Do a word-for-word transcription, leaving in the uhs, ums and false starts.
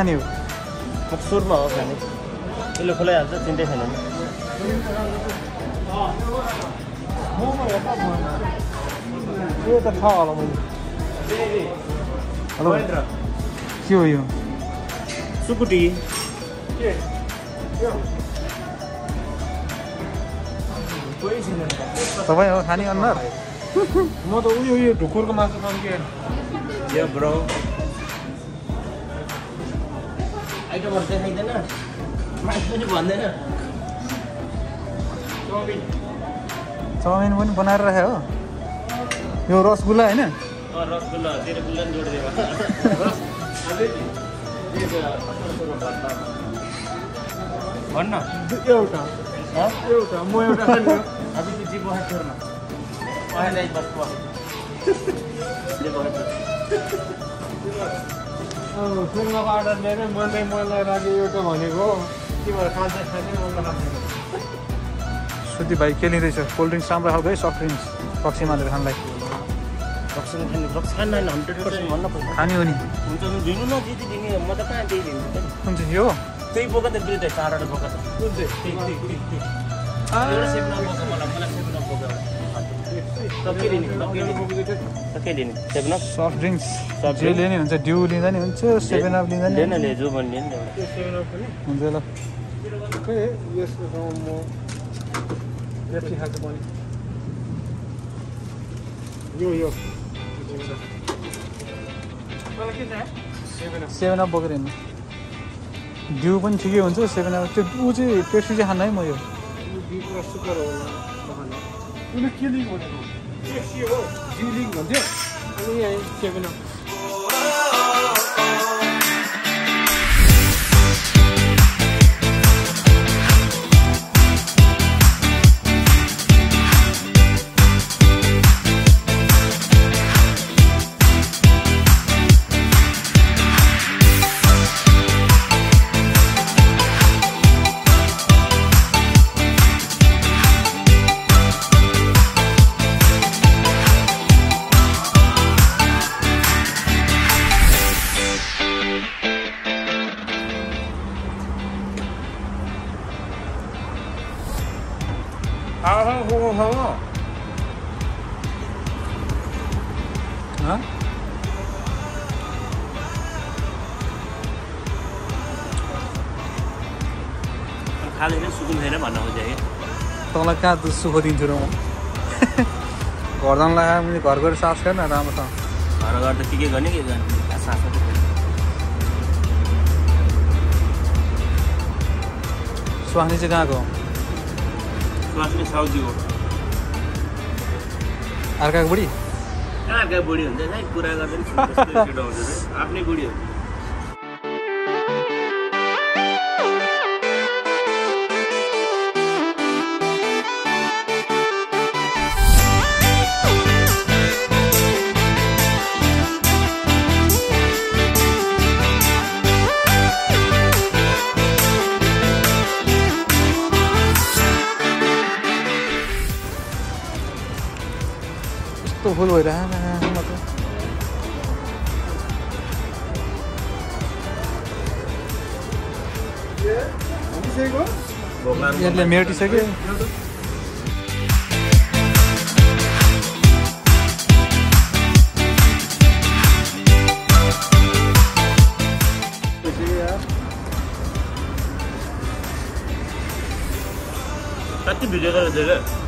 खाने हो सुरमा हो खाने यसले खुलाइहाल्छ चिन्दै छैन नि यो त छ होला मैले हेलो के हो यो सुकुटी तपाईँ हो खाने अनुहार म त उयो उयो ढुकुरको मासु खानु के यो ब्रो आइटमहरु देखाइदैन मासु पनि भन्दैन चाउमिन पनि बनाएर राख्यो हो यो रसगुल्ला होइन अ रसगुल्ला तेरो गुल्ला नि जोडिदिएको भन्न एउटा एउटा म एउटा खाने हो अभी तो जी बहुत छोड़ना आए नहीं बस को जी बहुत अब सुनमा अर्डर दिएर मलाई मलाई राखे एउटा भनेको के भएर खान्छ खाने मलाई लाग्दैन सुधी भाइ के लिँदैछ कोल्ड ड्रिङ्क्स राम्रो खालको है सफ्ट ड्रिङ्क्स रक्सी मालेर खानलाई रक्सी खाने रक्सी खान नाइन हन्ड्रेड पर्सेन्ट भन्न पर्छ खाने हो नि हुन्छ नि दिनु न दिदी दिने म त कहाँ दिइ दिन्छु त कुन चाहिँ यो त्यही बोका त बिल्दै चारवटा बोका त कुन चाहिँ त्यही त्यही त्यही त्यही एउटा सेभ न बोका मलाई मलाई सेभ न बोका सके दिने सके दिने सेभ न सफ्ट ड्रिङ्क्स जे लिने हुन्छ ड्यू लिँदा नि हुन्छ सेभेन अप लिँदा नि लिन ले जो भन्ने नि एउटा सेभेन अप पनि हुन्छ ल खै यसको म पेप्सी खान्छु पनि यो यो मलाई के चाहियो सेभेन अप सेभेन अप बोकेर हिँड्नु ड्यू पनि ठिकै हुन्छ सेभेन अप त्यो ऊ चाहिँ पेप्सी चाहिँ खान्न है म यो बिचमा सुगर होला उसले के लिङ्क भनेको पेप्सी हो ड्यू लिङ्क भन्थ्यो अनि यहाँ सेभेन अप खाँदैन सुकुन छैन भन्न खोजेँ कि तँलाई कहाँ सुख दिन्छु र म घर जान लगाएर मैले घर गएर सास गर्न राम्रोसँग घर घर त के के गर्ने के गर्ने सास स्वास्नी चाहिँ कहाँको स्वास्नी साउजीको अर्काको बुढी कहाँ अर्का बुढी हुन्छ है कुरा गर्दैन आफ्नै बुढी हो फुल भइरह यसले मेटिसक्यो कति भिडियो गरेर